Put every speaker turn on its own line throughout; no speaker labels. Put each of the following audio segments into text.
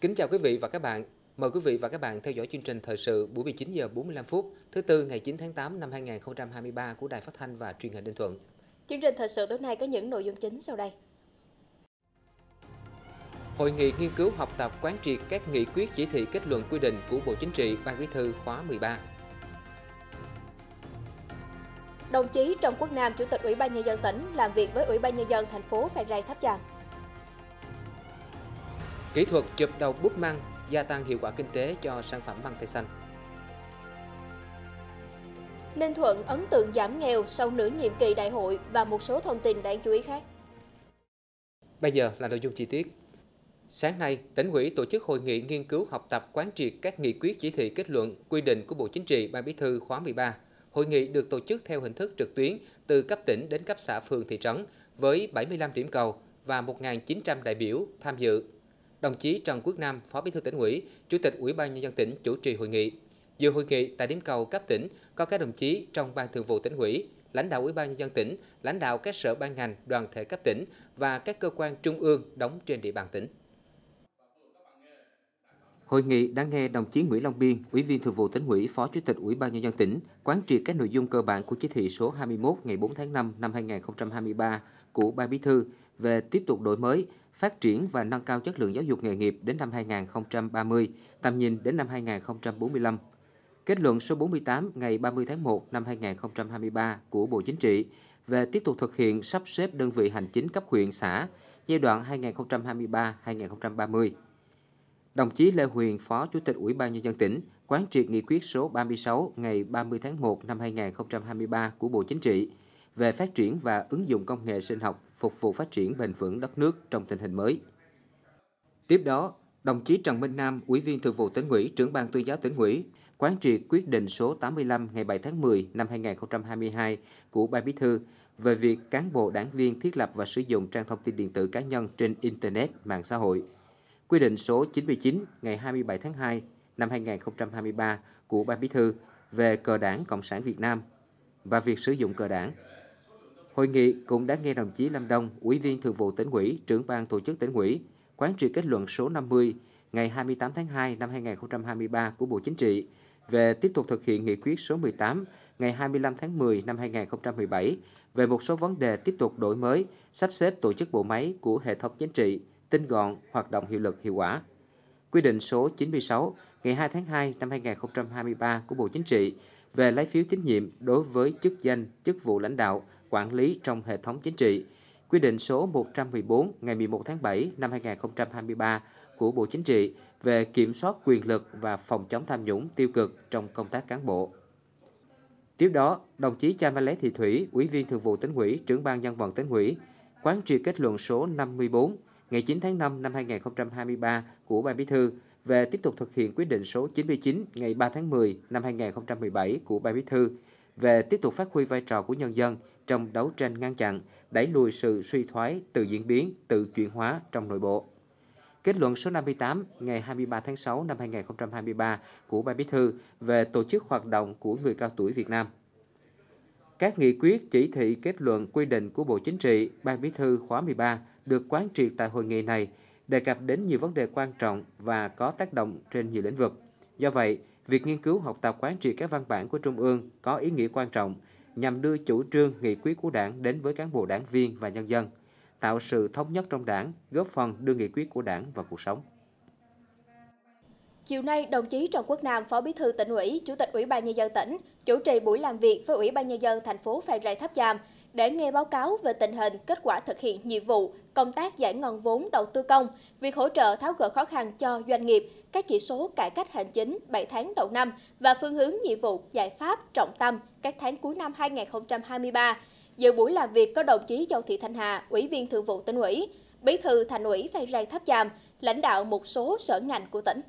Kính chào quý vị và các bạn. Mời quý vị và các bạn theo dõi chương trình thời sự buổi 19 giờ 45 phút thứ Tư ngày 9 tháng 8 năm 2023 của Đài Phát thanh và Truyền hình Ninh Thuận.
Chương trình thời sự tối nay có những nội dung chính sau đây.
Hội nghị nghiên cứu học tập quán triệt các nghị quyết chỉ thị kết luận quy định của Bộ Chính trị Ban Bí thư khóa 13.
Đồng chí Trần Quốc Nam, Chủ tịch Ủy ban Nhân dân tỉnh làm việc với Ủy ban Nhân dân thành phố Phan Rang Tháp Chàm.
Kỹ thuật chụp đầu búp măng gia tăng hiệu quả kinh tế cho sản phẩm măng tây xanh.
Ninh Thuận ấn tượng giảm nghèo sau nửa nhiệm kỳ đại hội và một số thông tin đáng chú ý khác.
Bây giờ là nội dung chi tiết. Sáng nay, Tỉnh ủy tổ chức hội nghị nghiên cứu học tập quán triệt các nghị quyết chỉ thị kết luận quy định của Bộ Chính trị Ban Bí thư khóa 13. Hội nghị được tổ chức theo hình thức trực tuyến từ cấp tỉnh đến cấp xã phường thị trấn với 75 điểm cầu và 1.900 đại biểu tham dự. Đồng chí Trần Quốc Nam, Phó Bí thư Tỉnh ủy, Chủ tịch Ủy ban Nhân dân tỉnh chủ trì hội nghị. Dự hội nghị tại điểm cầu cấp tỉnh có các đồng chí trong Ban Thường vụ Tỉnh ủy, lãnh đạo Ủy ban Nhân dân tỉnh, lãnh đạo các sở ban ngành, đoàn thể cấp tỉnh và các cơ quan trung ương đóng trên địa bàn tỉnh. Hội nghị đã nghe đồng chí Nguyễn Long Biên, Ủy viên Thường vụ Tỉnh ủy, Phó Chủ tịch Ủy ban Nhân dân tỉnh quán triệt các nội dung cơ bản của chỉ thị số 21 ngày 4 tháng 5 năm 2023 của Ban Bí thư về tiếp tục đổi mới, phát triển và nâng cao chất lượng giáo dục nghề nghiệp đến năm 2030, tầm nhìn đến năm 2045. Kết luận số 48 ngày 30 tháng 1 năm 2023 của Bộ Chính trị về tiếp tục thực hiện sắp xếp đơn vị hành chính cấp huyện xã giai đoạn 2023-2030. Đồng chí Lê Huyền, Phó Chủ tịch Ủy ban Nhân dân tỉnh, quán triệt nghị quyết số 36 ngày 30 tháng 1 năm 2023 của Bộ Chính trị về phát triển và ứng dụng công nghệ sinh học phục vụ phát triển bền vững đất nước trong tình hình mới. Tiếp đó, đồng chí Trần Minh Nam, Ủy viên Thường vụ Tỉnh ủy, Trưởng ban Tuyên giáo Tỉnh ủy, quán triệt quyết định số 85 ngày 7 tháng 10 năm 2022 của Ban Bí thư về việc cán bộ đảng viên thiết lập và sử dụng trang thông tin điện tử cá nhân trên Internet, mạng xã hội. Quy định số 99 ngày 27 tháng 2 năm 2023 của Ban Bí thư về cờ Đảng Cộng sản Việt Nam và việc sử dụng cờ Đảng. Hội nghị cũng đã nghe đồng chí Lâm Đông, Ủy viên Thường vụ Tỉnh ủy, Trưởng ban Tổ chức Tỉnh ủy, quán triệt kết luận số 50 ngày 28 tháng 2 năm 2023 của Bộ Chính trị về tiếp tục thực hiện nghị quyết số 18 ngày 25 tháng 10 năm 2017 về một số vấn đề tiếp tục đổi mới, sắp xếp tổ chức bộ máy của hệ thống chính trị, tinh gọn, hoạt động hiệu lực hiệu quả. Quy định số 96 ngày 2 tháng 2 năm 2023 của Bộ Chính trị về lấy phiếu tín nhiệm đối với chức danh, chức vụ lãnh đạo, quản lý trong hệ thống chính trị. Quy định số 114 ngày 11 tháng 7 năm 2023 của Bộ Chính trị về kiểm soát quyền lực và phòng chống tham nhũng tiêu cực trong công tác cán bộ. Tiếp đó, đồng chí Cha Ma Lé Thị Thủy, Ủy viên Thường vụ Tỉnh ủy, Trưởng ban Dân vận Tỉnh ủy, quán triệt kết luận số 54 ngày 9 tháng 5 năm 2023 của Ban Bí thư về tiếp tục thực hiện quyết định số 99 ngày 3 tháng 10 năm 2017 của Ban Bí thư về tiếp tục phát huy vai trò của nhân dân trong đấu tranh ngăn chặn, đẩy lùi sự suy thoái, tự diễn biến, tự chuyển hóa trong nội bộ. Kết luận số 58 ngày 23 tháng 6 năm 2023 của Ban Bí thư về tổ chức hoạt động của người cao tuổi Việt Nam. Các nghị quyết, chỉ thị, kết luận, quy định của Bộ Chính trị, Ban Bí thư khóa 13 được quán triệt tại hội nghị này, đề cập đến nhiều vấn đề quan trọng và có tác động trên nhiều lĩnh vực. Do vậy, việc nghiên cứu học tập quán triệt các văn bản của Trung ương có ý nghĩa quan trọng nhằm đưa chủ trương, nghị quyết của Đảng đến với cán bộ đảng viên và nhân dân, tạo sự thống nhất trong Đảng, góp phần đưa nghị quyết của Đảng vào cuộc sống.
Chiều nay, đồng chí Trần Quốc Nam, Phó Bí thư Tỉnh ủy, Chủ tịch Ủy ban Nhân dân tỉnh, chủ trì buổi làm việc với Ủy ban Nhân dân thành phố Phan Rang Tháp Chàm để nghe báo cáo về tình hình, kết quả thực hiện nhiệm vụ, công tác giải ngân vốn đầu tư công, việc hỗ trợ tháo gỡ khó khăn cho doanh nghiệp, các chỉ số cải cách hành chính 7 tháng đầu năm và phương hướng nhiệm vụ, giải pháp, trọng tâm các tháng cuối năm 2023. Dự buổi làm việc có đồng chí Châu Thị Thanh Hà, Ủy viên Thường vụ Tỉnh ủy, Bí thư Thành ủy Phan Rang Tháp Chàm, lãnh đạo một số sở ngành của tỉnh.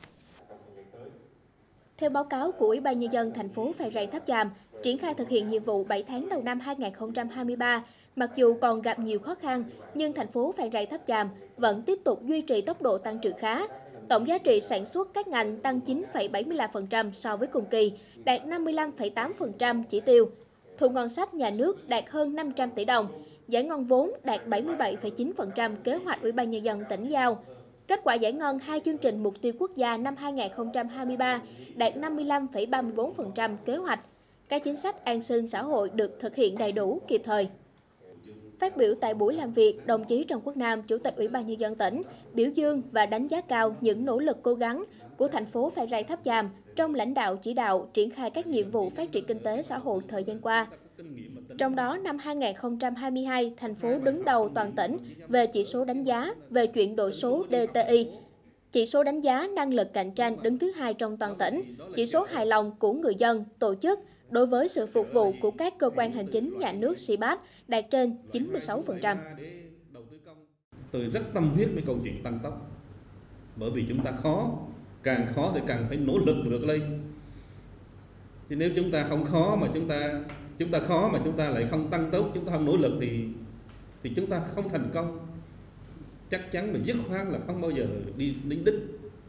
Theo báo cáo của Ủy ban Nhân dân thành phố Phan Rang Tháp Chàm, triển khai thực hiện nhiệm vụ 7 tháng đầu năm 2023, mặc dù còn gặp nhiều khó khăn, nhưng thành phố Phan Rang Tháp Chàm vẫn tiếp tục duy trì tốc độ tăng trưởng khá. Tổng giá trị sản xuất các ngành tăng 9,75% so với cùng kỳ, đạt 55,8% chỉ tiêu. Thu ngân sách nhà nước đạt hơn 500 tỷ đồng, giải ngân vốn đạt 77,9% kế hoạch Ủy ban Nhân dân tỉnh giao. Kết quả giải ngân 2 chương trình mục tiêu quốc gia năm 2023 đạt 55,34% kế hoạch. Các chính sách an sinh xã hội được thực hiện đầy đủ, kịp thời. Phát biểu tại buổi làm việc, đồng chí Trần Quốc Nam, Chủ tịch Ủy ban Nhân dân tỉnh, biểu dương và đánh giá cao những nỗ lực cố gắng của thành phố Phan Rang Tháp Chàm trong lãnh đạo chỉ đạo triển khai các nhiệm vụ phát triển kinh tế xã hội thời gian qua. Trong đó, năm 2022, thành phố đứng đầu toàn tỉnh về chỉ số đánh giá về chuyển đổi số DTI. Chỉ số đánh giá năng lực cạnh tranh đứng thứ 2 trong toàn tỉnh, chỉ số hài lòng của người dân, tổ chức đối với sự phục vụ của các cơ quan hành chính nhà nước SIPAT đạt trên 96%.
Tôi rất tâm huyết với câu chuyện tăng tốc, bởi vì chúng ta càng khó thì càng phải nỗ lực vượt lên. Chứ nếu chúng ta không khó mà chúng ta lại không tăng tốc, chúng ta không nỗ lực thì chúng ta không thành công. Chắc chắn là dứt khoát là không bao giờ đi đến đích.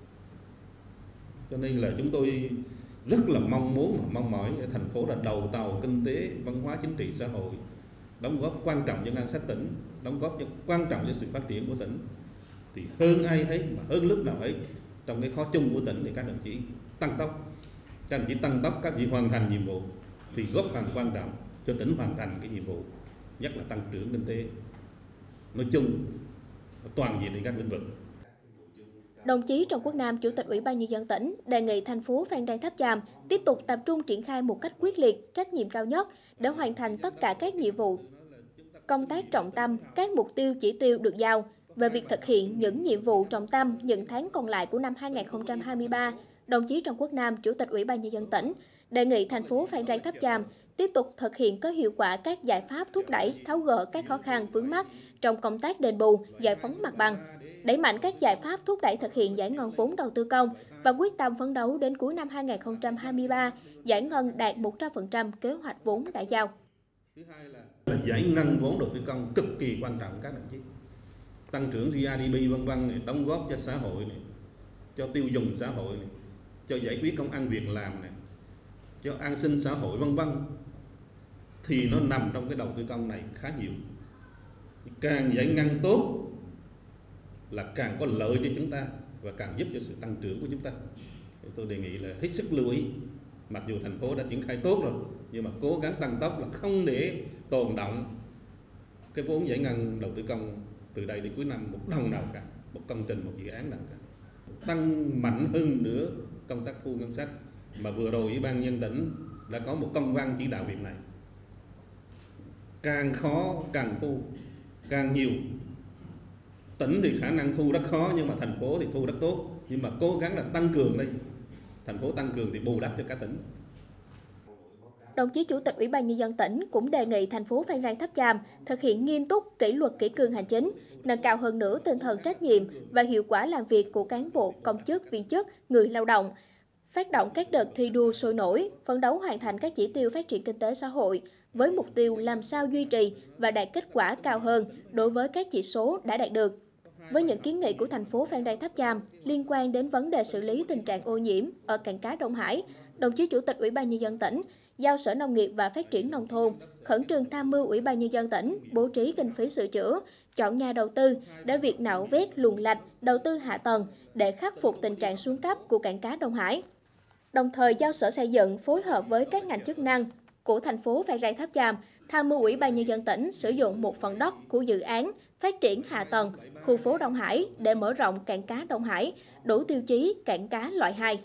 Cho nên là chúng tôi rất là mong mỏi thành phố là đầu tàu kinh tế, văn hóa, chính trị, xã hội, đóng góp quan trọng cho ngân sách tỉnh, đóng góp quan trọng cho sự phát triển của tỉnh. Thì hơn ai hết mà hơn lúc nào hết trong cái khó chung của tỉnh thì các đồng chí tăng tốc. Các đồng chí tăng tốc, các đồng chí hoàn thành nhiệm vụ thì góp phần quan trọng cho tỉnh hoàn thành cái nhiệm vụ, nhất là tăng trưởng kinh tế nói chung, toàn diện trên các lĩnh vực.
Đồng chí Trần Quốc Nam, Chủ tịch Ủy ban Nhân dân tỉnh, đề nghị thành phố Phan Rang Tháp Chàm tiếp tục tập trung triển khai một cách quyết liệt, trách nhiệm cao nhất để hoàn thành tất cả các nhiệm vụ, công tác trọng tâm, các mục tiêu chỉ tiêu được giao. Về việc thực hiện những nhiệm vụ trọng tâm những tháng còn lại của năm 2023, đồng chí Trần Quốc Nam, Chủ tịch Ủy ban Nhân dân tỉnh, đề nghị thành phố Phan Rang Tháp Chàm tiếp tục thực hiện có hiệu quả các giải pháp thúc đẩy, tháo gỡ các khó khăn vướng mắc trong công tác đền bù, giải phóng mặt bằng, đẩy mạnh các giải pháp thúc đẩy thực hiện giải ngân vốn đầu tư công và quyết tâm phấn đấu đến cuối năm 2023 giải ngân đạt 100% kế hoạch vốn đã giao.
Thứ hai là giải ngân vốn đầu tư công cực kỳ quan trọng các đồng chí. Tăng trưởng GDP vân vân này, đóng góp cho xã hội này, cho tiêu dùng xã hội này, cho giải quyết công ăn việc làm này, cho an sinh xã hội vân vân, thì nó nằm trong cái đầu tư công này khá nhiều. Càng giải ngân tốt là càng có lợi cho chúng ta và càng giúp cho sự tăng trưởng của chúng ta. Tôi đề nghị là hết sức lưu ý, mặc dù thành phố đã triển khai tốt rồi, nhưng mà cố gắng tăng tốc là không để tồn động cái vốn giải ngân đầu tư công từ đây đến cuối năm một đồng nào cả, một công trình, một dự án nào cả. Tăng mạnh hơn nữa công tác thu ngân sách, mà vừa rồi Ủy ban nhân dân tỉnh đã có một công văn chỉ đạo việc này. Càng khó càng thu càng nhiều. Tỉnh thì khả năng thu rất khó, nhưng mà thành phố thì thu rất tốt. Nhưng mà cố gắng là tăng cường đây. Thành phố tăng cường thì bù đắp cho cả tỉnh.
Đồng chí Chủ tịch Ủy ban Nhân dân tỉnh cũng đề nghị thành phố Phan Rang Tháp Chàm thực hiện nghiêm túc kỷ luật kỷ cương hành chính, nâng cao hơn nữa tinh thần trách nhiệm và hiệu quả làm việc của cán bộ, công chức, viên chức, người lao động, phát động các đợt thi đua sôi nổi, phấn đấu hoàn thành các chỉ tiêu phát triển kinh tế xã hội với mục tiêu làm sao duy trì và đạt kết quả cao hơn đối với các chỉ số đã đạt được. Với những kiến nghị của thành phố Phan Rang Tháp Chàm liên quan đến vấn đề xử lý tình trạng ô nhiễm ở cảng cá Đông Hải, đồng chí Chủ tịch Ủy ban Nhân dân tỉnh giao Sở Nông nghiệp và Phát triển Nông thôn khẩn trương tham mưu Ủy ban Nhân dân tỉnh bố trí kinh phí sửa chữa, chọn nhà đầu tư để việc nạo vét luồng lạch, đầu tư hạ tầng để khắc phục tình trạng xuống cấp của cảng cá Đông Hải. Đồng thời giao Sở Xây dựng phối hợp với các ngành chức năng của thành phố Phan Rang Tháp Chàm tham mưu Ủy ban Nhân dân tỉnh sử dụng một phần đất của dự án phát triển hạ tầng khu phố Đông Hải để mở rộng cảng cá Đông Hải, đủ tiêu chí cảng cá loại 2.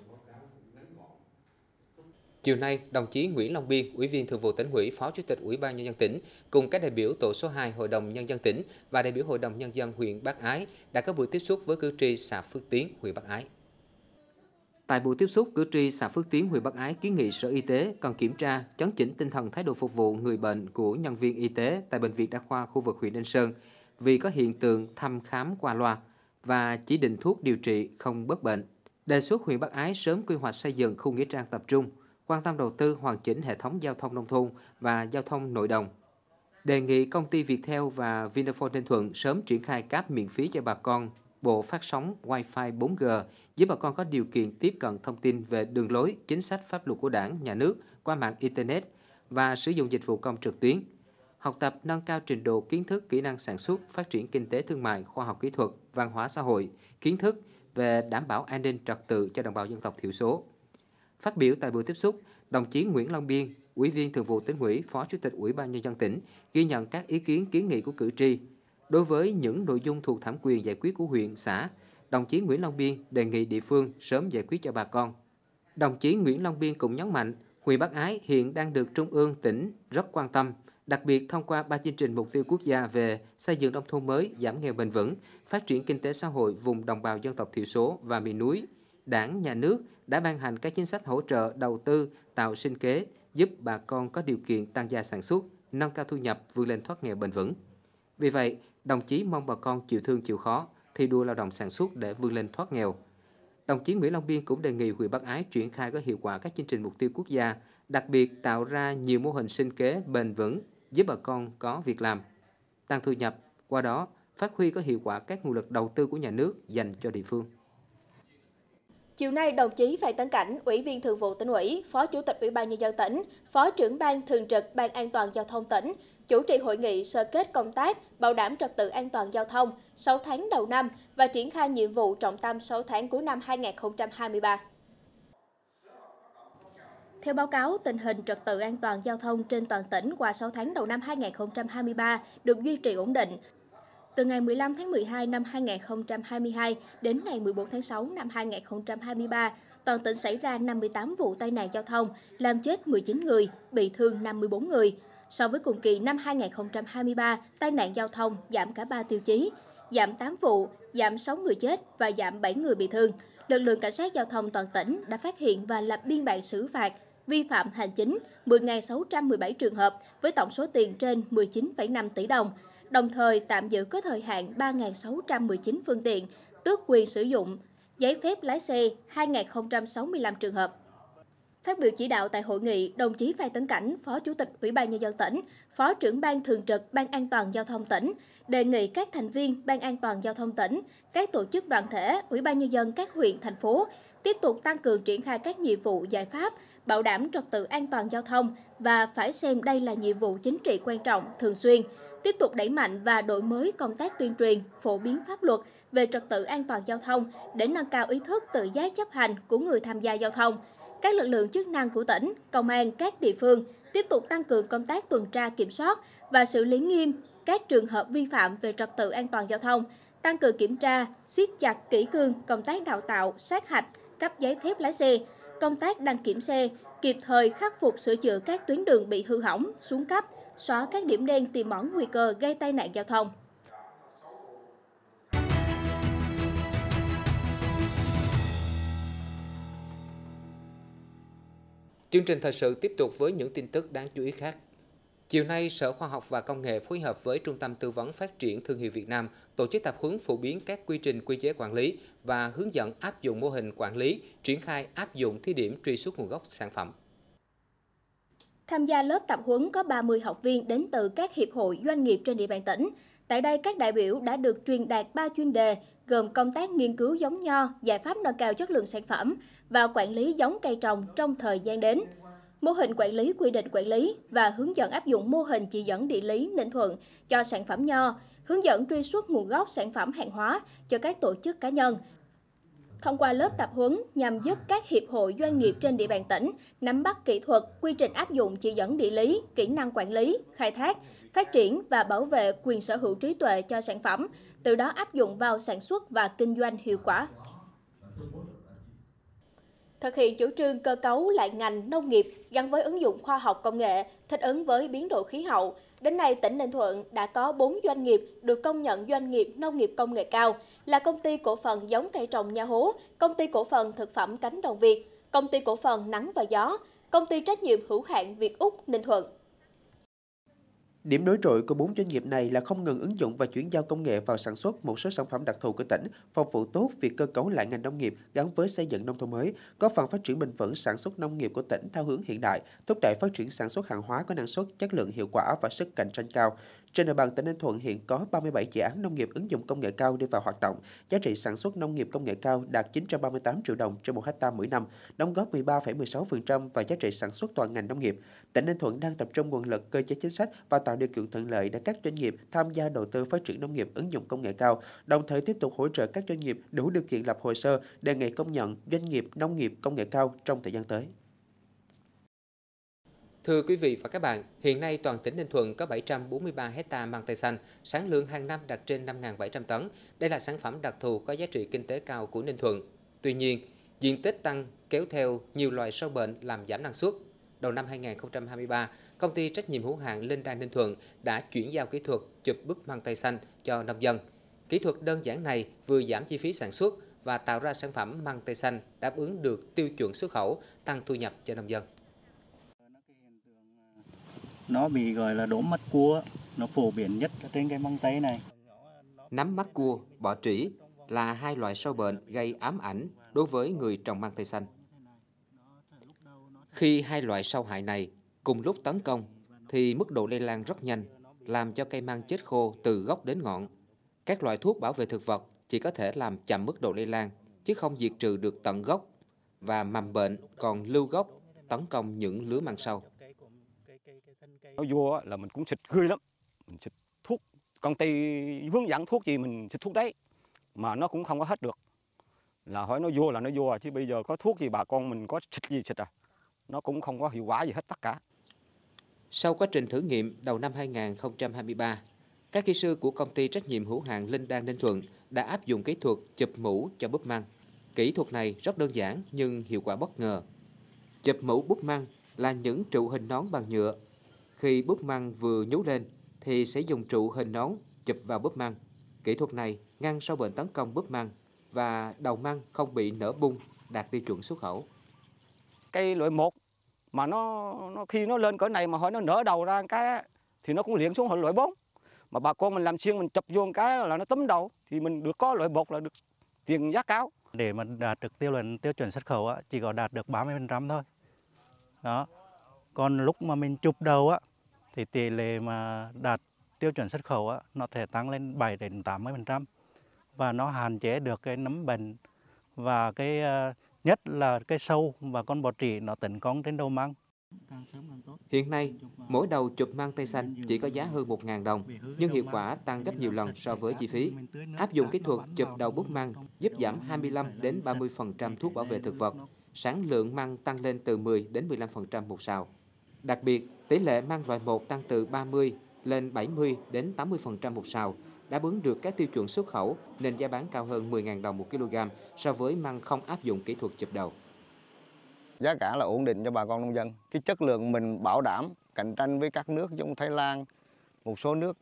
Chiều nay, đồng chí Nguyễn Long Biên, Ủy viên Thường vụ Tỉnh ủy, Phó Chủ tịch Ủy ban Nhân dân tỉnh cùng các đại biểu tổ số 2 Hội đồng Nhân dân tỉnh và đại biểu Hội đồng Nhân dân huyện Bắc Ái đã có buổi tiếp xúc với cử tri xã Phước Tiến, huyện Bắc Ái. Tại buổi tiếp xúc, cử tri xã Phước Tiến, huyện Bắc Ái kiến nghị Sở Y tế cần kiểm tra, chấn chỉnh tinh thần thái độ phục vụ người bệnh của nhân viên y tế tại Bệnh viện Đa khoa khu vực huyện Ninh Sơn vì có hiện tượng thăm khám qua loa và chỉ định thuốc điều trị không bớt bệnh. Đề xuất huyện Bắc Ái sớm quy hoạch xây dựng khu nghĩa trang tập trung, quan tâm đầu tư hoàn chỉnh hệ thống giao thông nông thôn và giao thông nội đồng. Đề nghị công ty Viettel và Vinaphone Ninh Thuận sớm triển khai cáp miễn phí cho bà con bộ phát sóng Wi-Fi 4G, giúp bà con có điều kiện tiếp cận thông tin về đường lối, chính sách pháp luật của Đảng, Nhà nước qua mạng Internet và sử dụng dịch vụ công trực tuyến. học tập nâng cao trình độ kiến thức, kỹ năng sản xuất, phát triển kinh tế thương mại, khoa học kỹ thuật, văn hóa xã hội, kiến thức về đảm bảo an ninh trật tự cho đồng bào dân tộc thiểu số. Phát biểu tại buổi tiếp xúc, đồng chí Nguyễn Long Biên, Ủy viên Thường vụ Tỉnh ủy, Phó Chủ tịch Ủy ban Nhân dân tỉnh, ghi nhận các ý kiến kiến nghị của cử tri. Đối với những nội dung thuộc thẩm quyền giải quyết của huyện, xã, đồng chí Nguyễn Long Biên đề nghị địa phương sớm giải quyết cho bà con. Đồng chí Nguyễn Long Biên cũng nhấn mạnh, huyện Bắc Ái hiện đang được Trung ương, tỉnh rất quan tâm, đặc biệt thông qua 3 chương trình mục tiêu quốc gia về xây dựng nông thôn mới, giảm nghèo bền vững, phát triển kinh tế xã hội vùng đồng bào dân tộc thiểu số và miền núi. Đảng, Nhà nước đã ban hành các chính sách hỗ trợ đầu tư, tạo sinh kế, giúp bà con có điều kiện tăng gia sản xuất, nâng cao thu nhập, vươn lên thoát nghèo bền vững. Vì vậy, đồng chí mong bà con chịu thương chịu khó, thi đua lao động sản xuất để vươn lên thoát nghèo. Đồng chí Nguyễn Long Biên cũng đề nghị huyện Bắc Ái triển khai có hiệu quả các chương trình mục tiêu quốc gia, đặc biệt tạo ra nhiều mô hình sinh kế bền vững, giúp bà con có việc làm, tăng thu nhập, qua đó phát huy có hiệu quả các nguồn lực đầu tư của nhà nước dành cho địa phương.
Chiều nay, đồng chí Phan Tấn Cảnh, Ủy viên Thường vụ Tỉnh ủy, Phó Chủ tịch Ủy ban Nhân dân tỉnh, Phó trưởng Ban Thường trực Ban An toàn Giao thông tỉnh, chủ trì hội nghị sơ kết công tác bảo đảm trật tự an toàn giao thông 6 tháng đầu năm và triển khai nhiệm vụ trọng tâm 6 tháng cuối năm 2023. Theo báo cáo, tình hình trật tự an toàn giao thông trên toàn tỉnh qua 6 tháng đầu năm 2023 được duy trì ổn định. Từ ngày 15 tháng 12 năm 2022 đến ngày 14 tháng 6 năm 2023, toàn tỉnh xảy ra 58 vụ tai nạn giao thông, làm chết 19 người, bị thương 54 người. So với cùng kỳ năm 2023, tai nạn giao thông giảm cả 3 tiêu chí, giảm 8 vụ, giảm 6 người chết và giảm 7 người bị thương. Lực lượng cảnh sát giao thông toàn tỉnh đã phát hiện và lập biên bản xử phạt vi phạm hành chính 10.617 trường hợp với tổng số tiền trên 19,5 tỷ đồng. Đồng thời tạm giữ có thời hạn 3.619 phương tiện, tước quyền sử dụng giấy phép lái xe 2.065 trường hợp. Phát biểu chỉ đạo tại hội nghị, đồng chí Phan Tấn Cảnh, Phó Chủ tịch Ủy ban Nhân dân tỉnh, Phó trưởng Ban Thường trực Ban An toàn Giao thông tỉnh, đề nghị các thành viên Ban An toàn Giao thông tỉnh, các tổ chức đoàn thể, Ủy ban Nhân dân các huyện, thành phố tiếp tục tăng cường triển khai các nhiệm vụ giải pháp, bảo đảm trật tự an toàn giao thông và phải xem đây là nhiệm vụ chính trị quan trọng, thường xuyên. Tiếp tục đẩy mạnh và đổi mới công tác tuyên truyền, phổ biến pháp luật về trật tự an toàn giao thông để nâng cao ý thức tự giác chấp hành của người tham gia giao thông. Các lực lượng chức năng của tỉnh, công an các địa phương tiếp tục tăng cường công tác tuần tra kiểm soát và xử lý nghiêm các trường hợp vi phạm về trật tự an toàn giao thông, tăng cường kiểm tra, siết chặt kỷ cương công tác đào tạo, sát hạch, cấp giấy phép lái xe, công tác đăng kiểm xe, kịp thời khắc phục sửa chữa các tuyến đường bị hư hỏng, xuống cấp, xóa các điểm đen tiềm ẩn nguy cơ gây tai nạn giao thông.
Chương trình thời sự tiếp tục với những tin tức đáng chú ý khác. Chiều nay, Sở Khoa học và Công nghệ phối hợp với Trung tâm Tư vấn Phát triển Thương hiệu Việt Nam tổ chức tập huấn phổ biến các quy trình quy chế quản lý và hướng dẫn áp dụng mô hình quản lý, triển khai áp dụng thí điểm truy xuất nguồn gốc sản phẩm.
Tham gia lớp tập huấn có 30 học viên đến từ các hiệp hội doanh nghiệp trên địa bàn tỉnh. Tại đây, các đại biểu đã được truyền đạt 3 chuyên đề gồm công tác nghiên cứu giống nho, giải pháp nâng cao chất lượng sản phẩm và quản lý giống cây trồng trong thời gian đến. Mô hình quản lý, quy định quản lý và hướng dẫn áp dụng mô hình chỉ dẫn địa lý Ninh Thuận cho sản phẩm nho, hướng dẫn truy xuất nguồn gốc sản phẩm hàng hóa cho các tổ chức cá nhân. Thông qua lớp tập huấn nhằm giúp các hiệp hội doanh nghiệp trên địa bàn tỉnh nắm bắt kỹ thuật, quy trình áp dụng chỉ dẫn địa lý, kỹ năng quản lý, khai thác, phát triển và bảo vệ quyền sở hữu trí tuệ cho sản phẩm, từ đó áp dụng vào sản xuất và kinh doanh hiệu quả. Thực hiện chủ trương cơ cấu lại ngành nông nghiệp gắn với ứng dụng khoa học công nghệ, thích ứng với biến đổi khí hậu. Đến nay, tỉnh Ninh Thuận đã có 4 doanh nghiệp được công nhận doanh nghiệp nông nghiệp công nghệ cao là Công ty Cổ phần Giống cây trồng Nha Hố, Công ty Cổ phần Thực phẩm Cánh Đồng Việt, Công ty Cổ phần Nắng và Gió, Công ty Trách nhiệm hữu hạn Việt Úc Ninh Thuận.
Điểm nổi trội của 4 doanh nghiệp này là không ngừng ứng dụng và chuyển giao công nghệ vào sản xuất một số sản phẩm đặc thù của tỉnh, phục vụ tốt việc cơ cấu lại ngành nông nghiệp gắn với xây dựng nông thôn mới, góp phần phát triển bền vững sản xuất nông nghiệp của tỉnh theo hướng hiện đại, thúc đẩy phát triển sản xuất hàng hóa có năng suất, chất lượng, hiệu quả và sức cạnh tranh cao. Trên địa bàn tỉnh Ninh Thuận hiện có 37 dự án nông nghiệp ứng dụng công nghệ cao đi vào hoạt động. Giá trị sản xuất nông nghiệp công nghệ cao đạt 938 triệu đồng trên 1 hectare mỗi năm, đóng góp 13,16% vào giá trị sản xuất toàn ngành nông nghiệp. Tỉnh Ninh Thuận đang tập trung nguồn lực, cơ chế chính sách và tạo điều kiện thuận lợi để các doanh nghiệp tham gia đầu tư phát triển nông nghiệp ứng dụng công nghệ cao, đồng thời tiếp tục hỗ trợ các doanh nghiệp đủ điều kiện lập hồ sơ đề nghị công nhận doanh nghiệp nông nghiệp công nghệ cao trong thời gian tới.
Thưa quý vị và các bạn, hiện nay toàn tỉnh Ninh Thuận có 743 hectare măng tây xanh, sản lượng hàng năm đạt trên 5.700 tấn. Đây là sản phẩm đặc thù có giá trị kinh tế cao của Ninh Thuận. Tuy nhiên, diện tích tăng kéo theo nhiều loài sâu bệnh làm giảm năng suất. Đầu năm 2023, công ty trách nhiệm hữu hạn Linh Đan Ninh Thuận đã chuyển giao kỹ thuật chụp búp măng tây xanh cho nông dân. Kỹ thuật đơn giản này vừa giảm chi phí sản xuất và tạo ra sản phẩm măng tây xanh đáp ứng được tiêu chuẩn xuất khẩu, tăng thu nhập cho nông dân.
Nó bị gọi là đốm mắt cua, nó phổ biến nhất trên cái măng tây này.
Nấm mắt cua, bọ trĩ là hai loại sâu bệnh gây ám ảnh đối với người trồng măng tây xanh. Khi hai loại sâu hại này cùng lúc tấn công thì mức độ lây lan rất nhanh, làm cho cây măng chết khô từ gốc đến ngọn. Các loại thuốc bảo vệ thực vật chỉ có thể làm chậm mức độ lây lan, chứ không diệt trừ được tận gốc, và mầm bệnh còn lưu gốc tấn công những lứa măng sâu.
Nó vô là mình cũng xịt ghê lắm, mình xịt thuốc, công ty hướng dẫn thuốc gì mình xịt thuốc đấy, mà nó cũng không có hết được. Là hỏi nó vô là nó vô, chứ bây giờ có thuốc gì bà con mình có xịt gì xịt nó cũng không có hiệu quả gì hết tất cả.
Sau quá trình thử nghiệm đầu năm 2023, các kỹ sư của công ty trách nhiệm hữu hạn Linh Đan Ninh Thuận đã áp dụng kỹ thuật chụp mũ cho búp măng. Kỹ thuật này rất đơn giản nhưng hiệu quả bất ngờ. Chụp mũ búp măng là những trụ hình nón bằng nhựa. Khi búp măng vừa nhú lên thì sẽ dùng trụ hình nón chụp vào búp măng. Kỹ thuật này ngăn sâu bệnh tấn công búp măng và đầu măng không bị nở bung, đạt tiêu chuẩn xuất khẩu.
Cây loại 1 mà nó khi nó lên cỡ này mà hỏi nó nở đầu ra cái thì nó cũng liền xuống loại 4. Mà bà con mình làm xuyên mình chụp vô cái là nó túm đầu thì mình được có loại 1 là được tiền giá cao.
Để mà đạt được tiêu chuẩn xuất khẩu chỉ có đạt được 30% thôi. Đó. Còn lúc mà mình chụp đầu thì tỷ lệ mà đạt tiêu chuẩn xuất khẩu nó thể tăng lên 7 đến 80%, và nó hạn chế được cái nấm bệnh và cái nhất là cái sâu và con bọ trĩ nó tấn công trên đầu măng.
Hiện nay, mỗi đầu chụp măng tây xanh chỉ có giá hơn 1.000 đồng, nhưng hiệu quả tăng gấp nhiều lần so với chi phí. Áp dụng kỹ thuật chụp đầu búp măng giúp giảm 25 đến 30% thuốc bảo vệ thực vật, sản lượng măng tăng lên từ 10 đến 15% một sào. Đặc biệt, tỷ lệ măng loại 1 tăng từ 30 lên 70 đến 80% một sào, đáp ứng được các tiêu chuẩn xuất khẩu nên giá bán cao hơn 10.000 đồng một kg so với măng không áp dụng kỹ thuật chụp đầu.
Giá cả là ổn định cho bà con nông dân. Cái chất lượng mình bảo đảm cạnh tranh với các nước giống Thái Lan, một số nước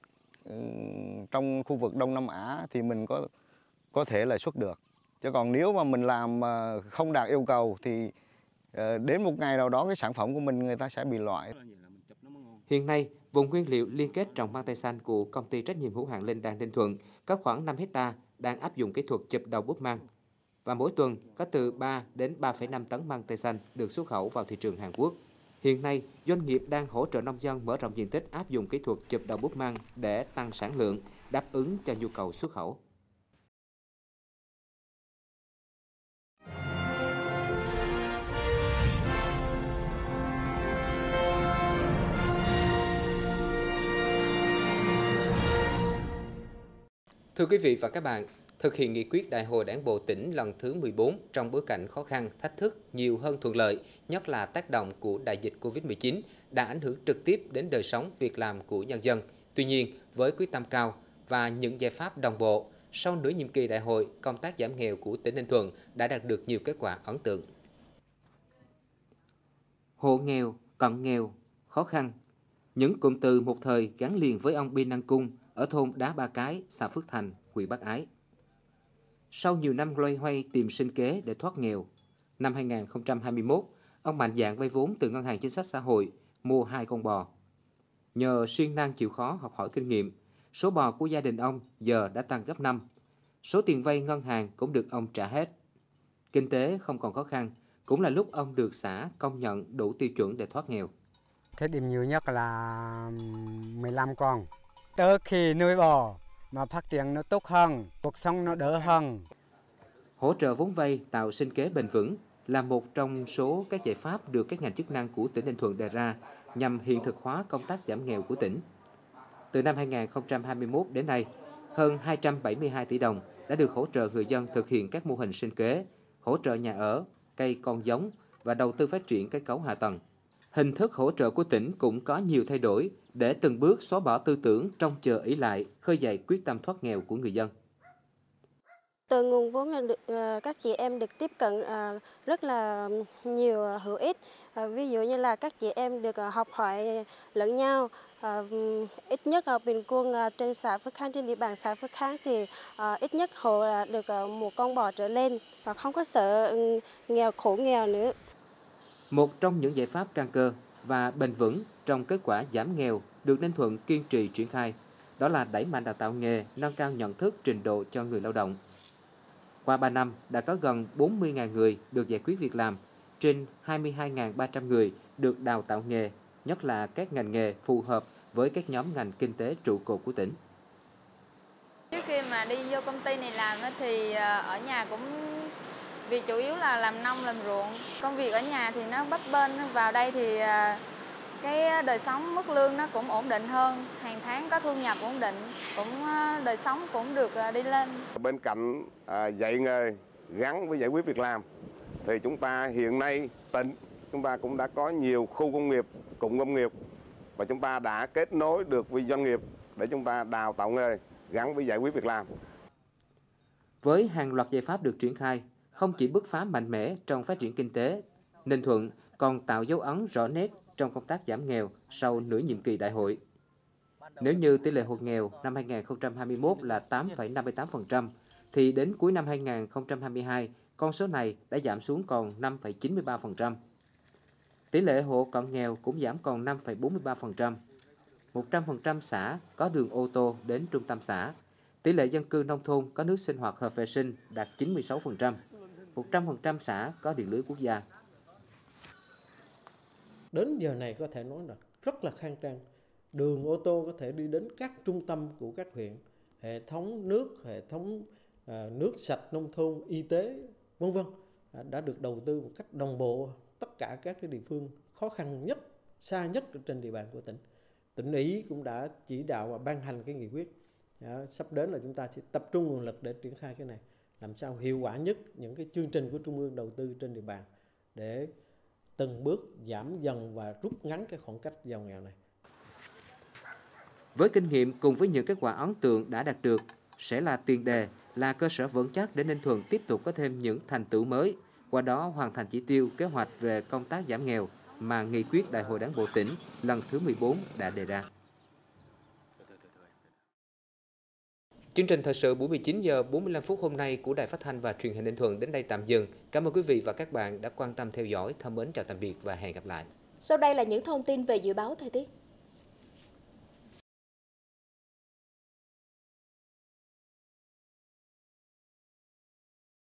trong khu vực Đông Nam Á thì mình có thể là xuất được. Chứ còn nếu mà mình làm không đạt yêu cầu thì đến một ngày nào đó cái sản phẩm của mình người ta sẽ bị loại.
Hiện nay, vùng nguyên liệu liên kết trồng măng tây xanh của công ty trách nhiệm hữu hạn Linh Đan Ninh Thuận có khoảng 5 hectare đang áp dụng kỹ thuật chụp đầu búp măng. Và mỗi tuần có từ 3 đến 3,5 tấn măng tây xanh được xuất khẩu vào thị trường Hàn Quốc. Hiện nay, doanh nghiệp đang hỗ trợ nông dân mở rộng diện tích áp dụng kỹ thuật chụp đầu búp măng để tăng sản lượng, đáp ứng cho nhu cầu xuất khẩu. Thưa quý vị và các bạn, thực hiện nghị quyết Đại hội Đảng bộ tỉnh lần thứ 14 trong bối cảnh khó khăn, thách thức nhiều hơn thuận lợi, nhất là tác động của đại dịch Covid-19 đã ảnh hưởng trực tiếp đến đời sống, việc làm của nhân dân. Tuy nhiên, với quyết tâm cao và những giải pháp đồng bộ, sau nửa nhiệm kỳ đại hội, công tác giảm nghèo của tỉnh Ninh Thuận đã đạt được nhiều kết quả ấn tượng. Hộ nghèo, cận nghèo, khó khăn. Những cụm từ một thời gắn liền với ông Bi Năng Cung ở thôn Đá Ba Cái, xã Phước Thành, huyện Bắc Ái. Sau nhiều năm loay hoay tìm sinh kế để thoát nghèo, năm 2021, ông mạnh dạn vay vốn từ Ngân hàng Chính sách Xã hội mua 2 con bò. Nhờ siêng năng chịu khó học hỏi kinh nghiệm, số bò của gia đình ông giờ đã tăng gấp 5. Số tiền vay ngân hàng cũng được ông trả hết. Kinh tế không còn khó khăn, cũng là lúc ông được xã công nhận đủ tiêu chuẩn để thoát nghèo.
Cái điểm nhiều nhất là 15 con, Từ khi nuôi bò mà phát triển nó tốt hơn, cuộc sống nó đỡ hơn.
Hỗ trợ vốn vay tạo sinh kế bền vững là một trong số các giải pháp được các ngành chức năng của tỉnh Ninh Thuận đề ra nhằm hiện thực hóa công tác giảm nghèo của tỉnh. Từ năm 2021 đến nay, hơn 272 tỷ đồng đã được hỗ trợ người dân thực hiện các mô hình sinh kế, hỗ trợ nhà ở, cây con giống và đầu tư phát triển kết cấu hạ tầng. Hình thức hỗ trợ của tỉnh cũng có nhiều thay đổi để từng bước xóa bỏ tư tưởng trông chờ ỷ lại, khơi dậy quyết tâm thoát nghèo của người dân.
Từ nguồn vốn các chị em được tiếp cận rất là nhiều hữu ích. Ví dụ như là các chị em được học hỏi lẫn nhau. Ít nhất ở bình quân trên xã Phước Khang, trên địa bàn xã Phước Khang thì ít nhất hộ được một con bò trở lên và không có sợ nghèo khổ nghèo nữa.
Một trong những giải pháp căn cơ và bền vững trong kết quả giảm nghèo được Ninh Thuận kiên trì triển khai, đó là đẩy mạnh đào tạo nghề, nâng cao nhận thức trình độ cho người lao động. Qua 3 năm, đã có gần 40.000 người được giải quyết việc làm, trên 22.300 người được đào tạo nghề, nhất là các ngành nghề phù hợp với các nhóm ngành kinh tế trụ cột của tỉnh.
Trước khi mà đi vô công ty này làm thì ở nhà cũng vì chủ yếu là làm nông, làm ruộng. Công việc ở nhà thì nó bấp bênh, vào đây thì cái đời sống mức lương nó cũng ổn định hơn, hàng tháng có thu nhập ổn định, cũng đời sống cũng được đi lên.
Bên cạnh dạy nghề gắn với giải quyết việc làm thì chúng ta hiện nay tỉnh chúng ta cũng đã có nhiều khu công nghiệp, cụm công nghiệp và chúng ta đã kết nối được với doanh nghiệp để chúng ta đào tạo nghề gắn với giải quyết việc làm.
Với hàng loạt giải pháp được triển khai, không chỉ bứt phá mạnh mẽ trong phát triển kinh tế, Ninh Thuận còn tạo dấu ấn rõ nét trong công tác giảm nghèo sau nửa nhiệm kỳ đại hội. Nếu như tỷ lệ hộ nghèo năm 2021 là 8,58%, thì đến cuối năm 2022, con số này đã giảm xuống còn 5,93%. Tỷ lệ hộ cận nghèo cũng giảm còn 5,43%. 100% xã có đường ô tô đến trung tâm xã. Tỷ lệ dân cư nông thôn có nước sinh hoạt hợp vệ sinh đạt 96%. 100% xã có điện lưới quốc gia.
Đến giờ này có thể nói là rất là khang trang. Đường ô tô có thể đi đến các trung tâm của các huyện, hệ thống nước, hệ thống nước sạch nông thôn, y tế, vân vân đã được đầu tư một cách đồng bộ tất cả các cái địa phương khó khăn nhất, xa nhất trên địa bàn của tỉnh. Tỉnh ủy cũng đã chỉ đạo và ban hành cái nghị quyết. Sắp đến là chúng ta sẽ tập trung nguồn lực để triển khai cái này, làm sao hiệu quả nhất những cái chương trình của Trung ương đầu tư trên địa bàn để từng bước giảm dần và rút ngắn cái khoảng cách giàu nghèo này.
Với kinh nghiệm cùng với những kết quả ấn tượng đã đạt được, sẽ là tiền đề, là cơ sở vững chắc để Ninh Thuận tiếp tục có thêm những thành tựu mới, qua đó hoàn thành chỉ tiêu kế hoạch về công tác giảm nghèo mà nghị quyết Đại hội Đảng bộ tỉnh lần thứ 14 đã đề ra. Chương trình thời sự buổi 19 giờ 45 phút hôm nay của Đài Phát thanh và Truyền hình Ninh Thuận đến đây tạm dừng. Cảm ơn quý vị và các bạn đã quan tâm theo dõi. Thân mến chào tạm biệt và hẹn gặp lại.
Sau đây là những thông tin về dự báo thời tiết.